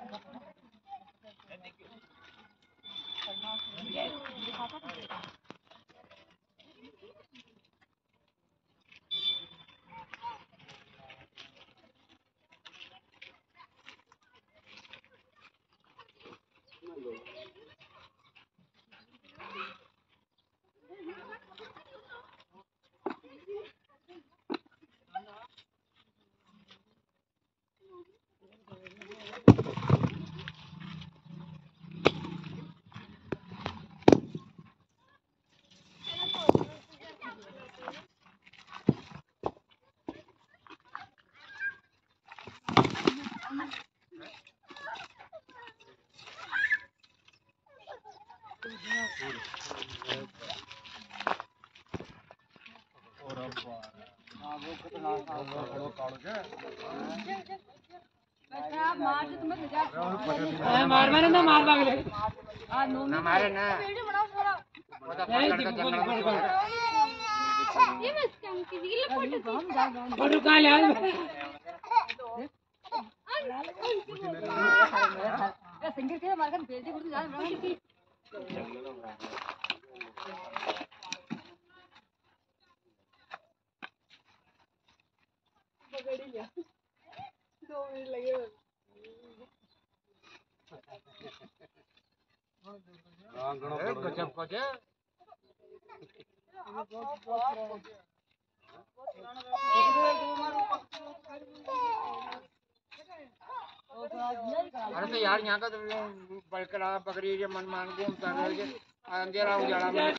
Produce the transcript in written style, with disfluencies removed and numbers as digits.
मार मारे ना मार भाग ले ना मारे ना ये बस कम किसी के लिए फोटो कहां ले सिंगर के मार कर भेज दे गुरु जान बड़ा पकड़ लिया 2 मिनट लगे गजब को जे अरे तो यार यहाँ का तो बड़कड़ा बकरी मन मान घूमता रहे अंधेरा उजाला में